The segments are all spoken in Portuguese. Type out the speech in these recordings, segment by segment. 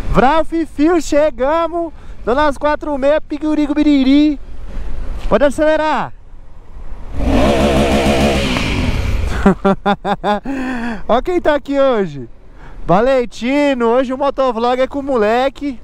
Vral Fifio, chegamos. Dando as 4h30, piqurico biriri. Pode acelerar. Olha quem tá aqui hoje. Valentino, hoje o motovlog é com o moleque.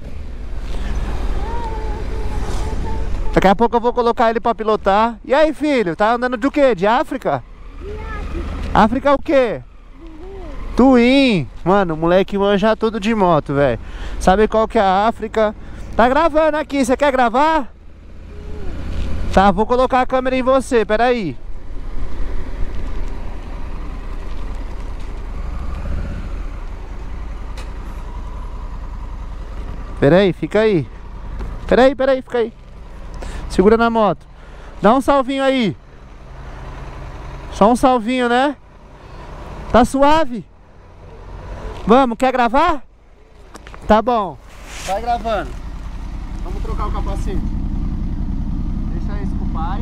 Daqui a pouco eu vou colocar ele pra pilotar. E aí, filho, tá andando de o quê? De África? África o quê? Twin. Mano, o moleque manja tudo de moto, velho. Sabe qual que é a África? Tá gravando aqui, você quer gravar? Tá, vou colocar a câmera em você, peraí. Peraí, fica aí. Peraí, fica aí. Segura na moto. Dá um salvinho aí. Só um salvinho, né? Tá suave? Vamos, quer gravar? Tá bom. Vai gravando. Vamos trocar o capacete. Deixa esse com o pai.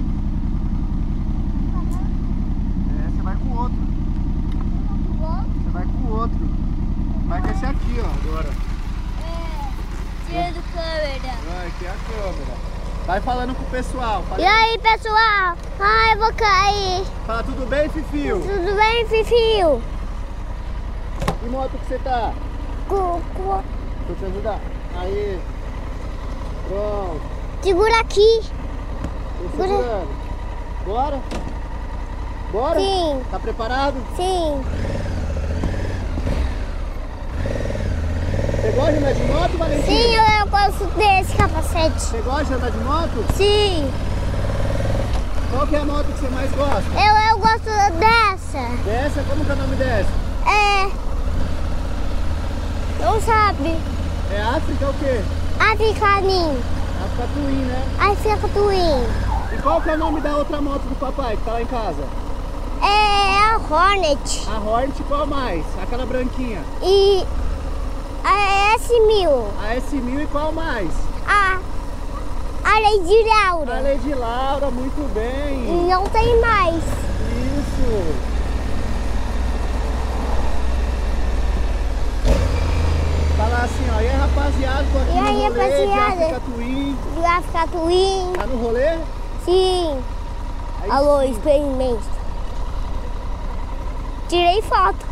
É, você vai com o outro. Você vai com o outro. Vai com esse aqui, ó, agora. Tira do câmera. Vai, aqui é a câmera. Vai falando com o pessoal. E aí, pessoal? Ai, eu vou cair. Fala, tudo bem, Fifio? Tudo bem, Fifio? Que moto que você tá? Cucu. Deixa eu te ajudar. Aí. Pronto. Segura aqui. Tô segurando. Bora? Bora? Sim. Tá preparado? Sim. Você gosta de andar de moto, Valentina? Sim, eu gosto desse capacete. Você gosta de andar de moto? Sim. Qual que é a moto que você mais gosta? Eu gosto dessa. Dessa? Como que é o nome dessa? Não sabe. É África o quê? Africaninho. África Twin, né? África Twin. E qual que é o nome da outra moto do papai que tá lá em casa? É a Hornet. A Hornet, qual mais? Aquela branquinha. E a S1000. A S1000 e qual mais? A Lady Laura. A Lady Laura, muito bem. Não tem mais. Isso. Fala assim, ó. E aí, rapaziada, tô aqui E aí, no rolê de rapaziada? África Twin. Do África Twin. Tá no rolê? Sim. Aí Alô, sim. experimento. Tirei foto.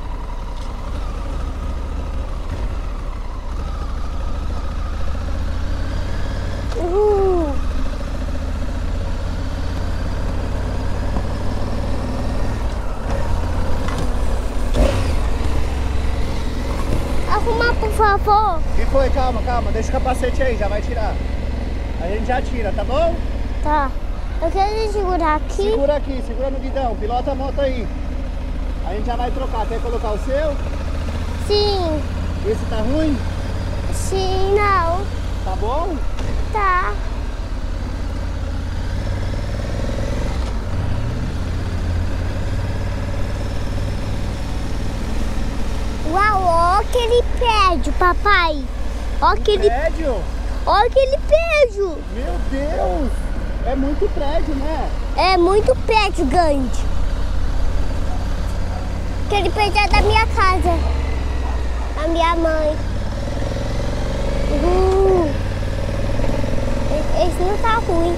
Arruma, por favor. E foi? Calma, calma. Deixa o capacete aí, já vai tirar. A gente já tira, tá bom? Tá. Eu quero segurar aqui. Segura aqui, segura no guidão. Pilota a moto aí. A gente já vai trocar. Quer colocar o seu? Sim. Esse tá ruim? Sim, não. Tá bom? Tá. Uau, ó aquele prédio, papai. Ó aquele Prédio? prédio. Meu Deus! É muito prédio, né? É muito prédio grande. Aquele prédio é da minha casa. Da minha mãe. Esse não tá ruim.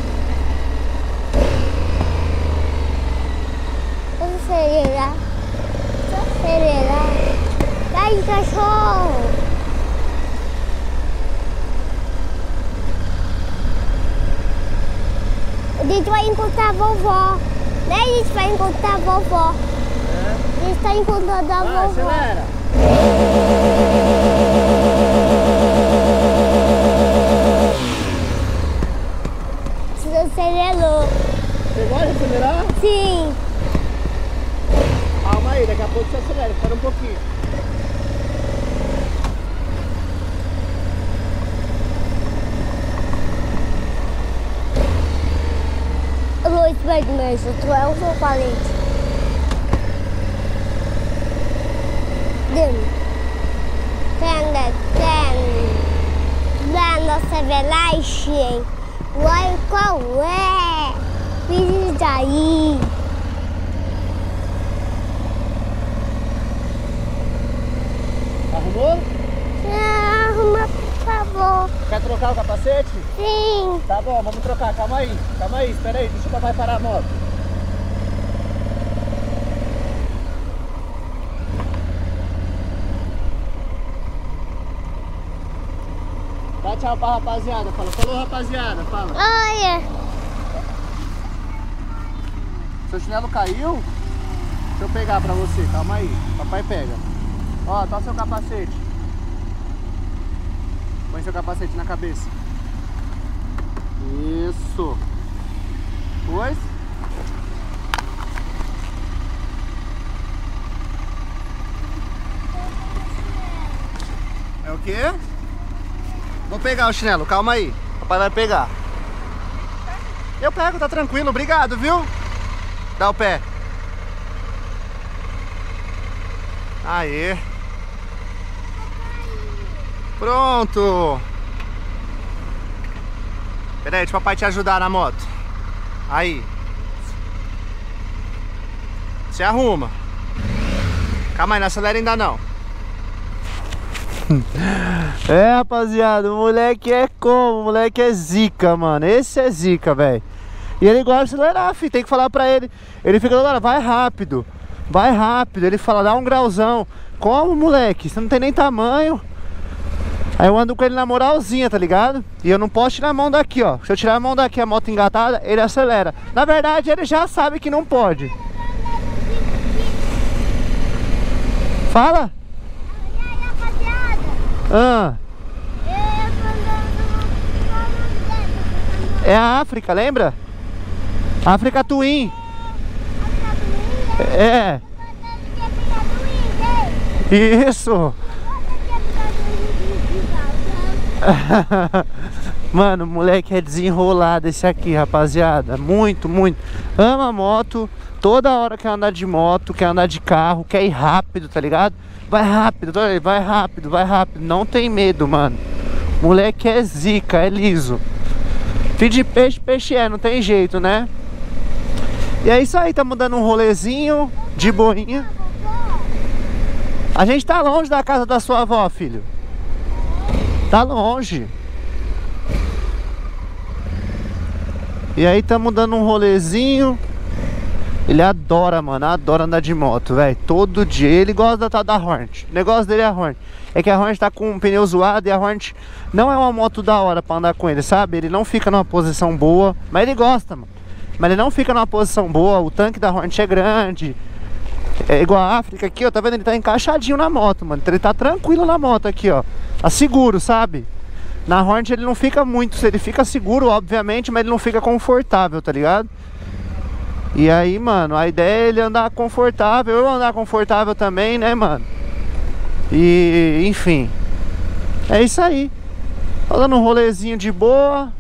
Vou acelerar. Vai, cachorro. A gente vai encontrar a vovó. Né? A gente vai encontrar a vovó. A gente tá encontrando a Vai, vovó. acelera! Você acelerou. Você gosta de acelerar? Sim. Calma aí, daqui a pouco você acelera, espera um pouquinho. Alô, experimento. Tu é o seu valente. Da nossa velagem. Uai, qual é? Filho daí. Arrumou? Ah, Quer trocar o capacete? Sim. Tá bom, vamos trocar. Calma aí, espera aí. Deixa o papai parar a moto. Dá tchau pra rapaziada. Fala, falou rapaziada, fala. Olha. Seu chinelo caiu? Deixa eu pegar pra você, calma aí. Papai pega. Ó, tá o seu capacete. Põe seu capacete na cabeça. Isso. Pois. É o quê? Vou pegar o chinelo, calma aí. Papai vai pegar. Eu pego, tá tranquilo, obrigado, viu? Dá o pé. Aê. Pronto. Pera aí, deixa o papai te ajudar na moto. Aí. Se arruma. Calma aí, não acelera ainda não. É, rapaziada, o moleque é como? O moleque é zica, mano. Esse é zica, velho. E ele gosta de acelerar, filho. Tem que falar pra ele. Ele fica toda hora, vai rápido. Vai rápido. Ele fala, dá um grauzão. Como, moleque? Você não tem nem tamanho. Aí eu ando com ele na moralzinha, tá ligado? E eu não posso tirar a mão daqui, ó. Se eu tirar a mão daqui, a moto engatada, ele acelera. Na verdade, ele já sabe que não pode. Fala. Ah. É a África, lembra? África Twin. É. Isso. Mano, o moleque é desenrolado esse aqui, rapaziada. Muito, muito. Ama moto. Toda hora quer andar de moto, quer andar de carro, quer ir rápido, tá ligado? Vai rápido, vai rápido, vai rápido. Não tem medo, mano. Moleque é zica, é liso. Filho de peixe, peixe é, não tem jeito, né? E é isso aí, estamos dando um rolezinho de boinha. A gente tá longe da casa da sua avó, filho. Tá longe. E aí estamos dando um rolezinho. Ele adora, mano, adora andar de moto, velho. Todo dia. Ele gosta da Hornet. O negócio dele é a Hornet. É que a Hornet tá com um pneu zoado e a Hornet não é uma moto da hora pra andar com ele, sabe? Ele não fica numa posição boa, mas ele gosta, mano. Mas ele não fica numa posição boa. O tanque da Hornet é grande. É igual a África aqui, ó. Tá vendo? Ele tá encaixadinho na moto, mano. Ele tá tranquilo na moto aqui, ó. Tá seguro, sabe? Na Hornet ele não fica muito. Ele fica seguro, obviamente, mas ele não fica confortável, tá ligado? E aí, mano, a ideia é ele andar confortável, eu andar confortável também, né, mano? E, enfim, é isso aí. Tô dando um rolezinho de boa.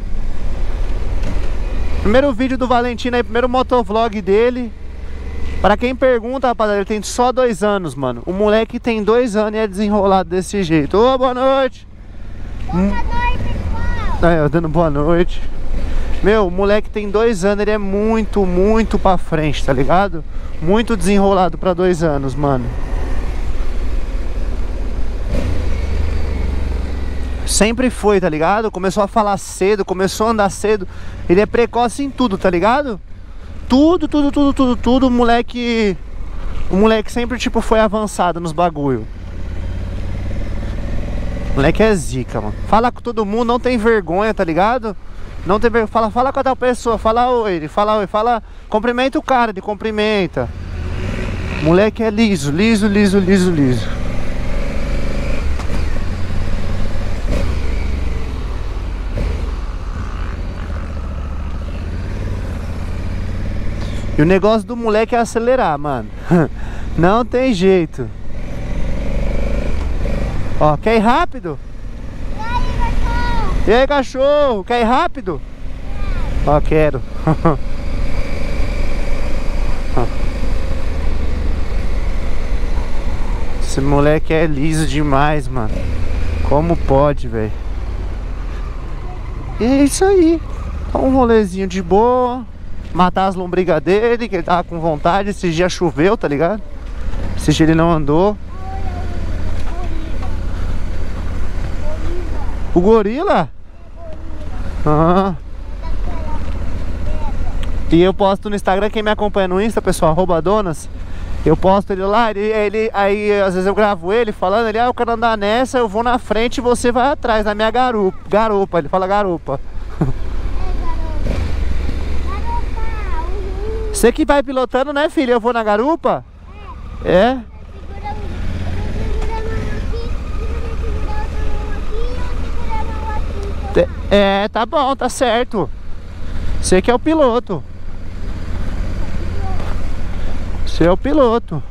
Primeiro vídeo do Valentino aí, primeiro motovlog dele. Pra quem pergunta, rapaziada, ele tem só 2 anos, mano. O moleque tem 2 anos e é desenrolado desse jeito. Ô, boa noite. Boa noite, pessoal. Eu dando boa noite. Meu, o moleque tem 2 anos, ele é muito, muito pra frente, tá ligado? Muito desenrolado pra 2 anos, mano. Sempre foi, tá ligado? Começou a falar cedo, começou a andar cedo. Ele é precoce em tudo, tá ligado? Tudo. O moleque sempre, tipo, foi avançado nos bagulho. O moleque é zica, mano. Fala com todo mundo, não tem vergonha, tá ligado? Não tem vergonha. Fala com a tal pessoa, fala oi, cumprimenta o cara, ele cumprimenta. Moleque é liso. E o negócio do moleque é acelerar, mano. Não tem jeito. Ó, quer ir rápido? E aí, cachorro? Quer ir rápido? Ó, quero. Esse moleque é liso demais, mano. Como pode, velho? E é isso aí. Um rolezinho de boa. Matar as lombrigas dele, que ele tava com vontade. Esses dias choveu, tá ligado? Esses dias ele não andou. O gorila? Ah. E eu posto no Instagram, quem me acompanha no Insta, pessoal, @donas. Eu posto ele lá, aí às vezes eu gravo ele falando, eu quero andar nessa, eu vou na frente e você vai atrás, na minha garupa, ele fala garupa. Você que vai pilotando, né, filho? Eu vou na garupa? É? É, tá bom, tá certo. Você que é o piloto. Você é o piloto.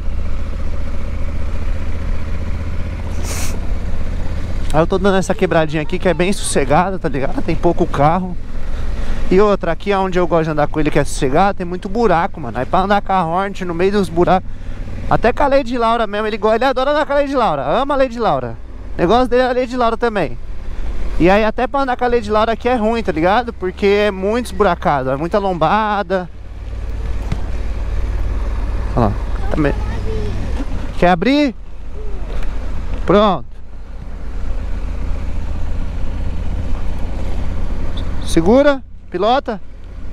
Aí eu tô dando essa quebradinha aqui que é bem sossegada, tá ligado? Tem pouco carro. E outra, aqui onde eu gosto de andar com ele, que é sossegado, tem muito buraco, mano. Aí pra andar com a Hornet no meio dos buracos. Até com a Lady Laura mesmo, ele adora andar com a Lady Laura. Ama a Lady Laura. O negócio dele é a Lady Laura também. E aí até pra andar com a Lady Laura aqui é ruim, tá ligado? Porque é muito esburacado, é muita lombada. Olha lá, também. Quer abrir? Pronto. Segura, pilota.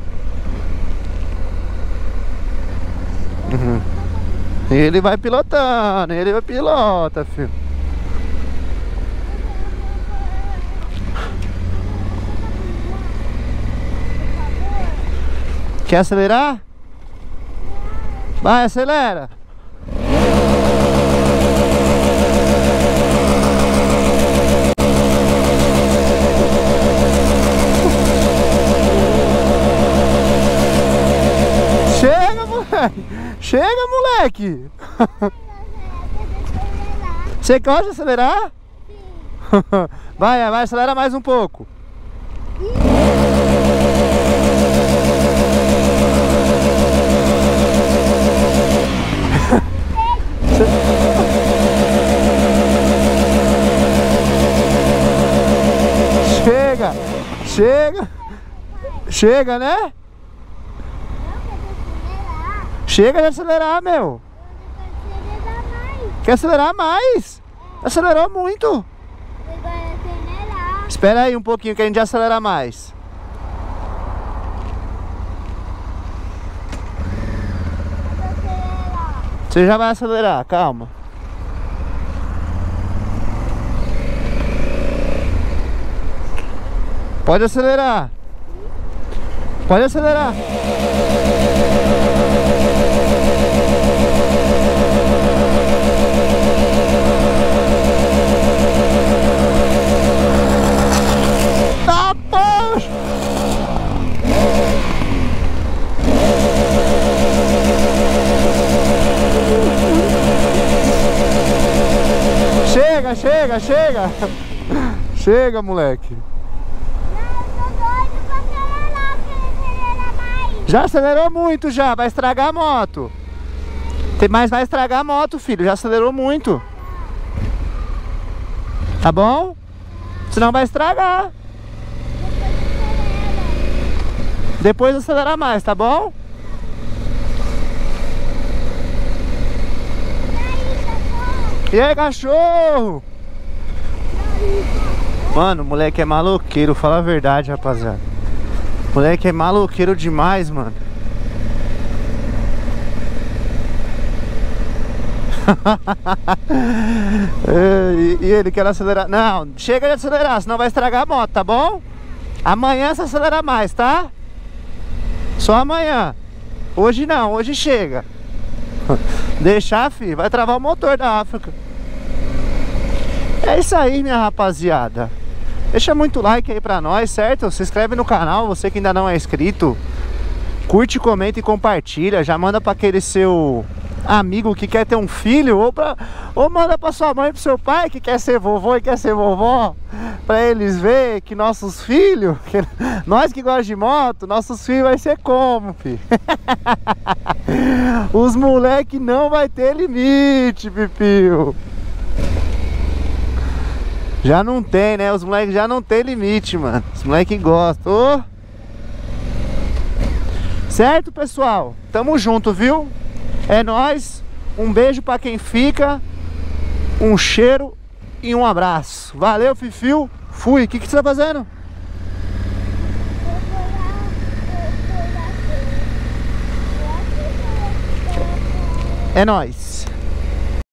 Uhum. Ele vai pilotando, ele vai pilota, filho. Quer acelerar? Vai, acelera. Chega, moleque. Chega, moleque. Você gosta de acelerar? Vai, acelera mais um pouco. Chega, né? Chega de acelerar, meu. Quer acelerar mais? Acelerou muito. Espera aí um pouquinho que a gente acelera mais. Você já vai acelerar, calma. Pode acelerar. Pode acelerar. Tá, poxa! Chega, chega, chega. Chega, moleque. Já acelerou muito já, vai estragar a moto. Mas vai estragar a moto, filho, já acelerou muito. Tá bom? Senão vai estragar. Depois acelera mais, tá bom? E aí, cachorro? Mano, o moleque é maloqueiro, fala a verdade, rapaziada. O moleque é maloqueiro demais, mano. E ele quer acelerar. Não, chega de acelerar, senão vai estragar a moto, tá bom? Amanhã você acelera mais, tá? Só amanhã. Hoje não, hoje chega. Deixar, filho, vai travar o motor da África. É isso aí, minha rapaziada. Deixa muito like aí pra nós, certo? Se inscreve no canal, você que ainda não é inscrito. Curte, comenta e compartilha. Já manda pra aquele seu amigo que quer ter um filho, ou manda pra sua mãe e pro seu pai que quer ser vovô e quer ser vovó, pra eles verem que nossos filhos, nós que gostamos de moto, nossos filhos vai ser como, filho? Os moleque não vai ter limite, Pipio. Já não tem, né? Os moleques já não tem limite, mano. Os moleques gostam. Oh. Certo, pessoal? Tamo junto, viu? É nóis. Um beijo pra quem fica. Um cheiro e um abraço. Valeu, Fifio. Fui. O que você tá fazendo? É nóis.